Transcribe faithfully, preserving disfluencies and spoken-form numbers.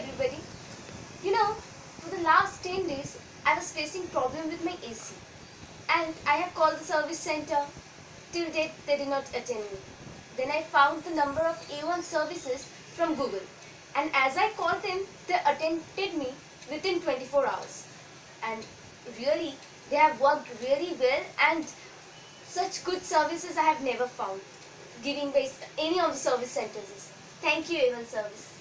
everybody. You know, for the last ten days, I was facing problem with my A C. And I have called the service center. Till date, they did not attend me. Then I found the number of A one services from Google. And as I called them, they attended me within twenty-four hours. And really, they have worked really well, and such good services I have never found, giving by any of the service centers. Thank you, A one Service.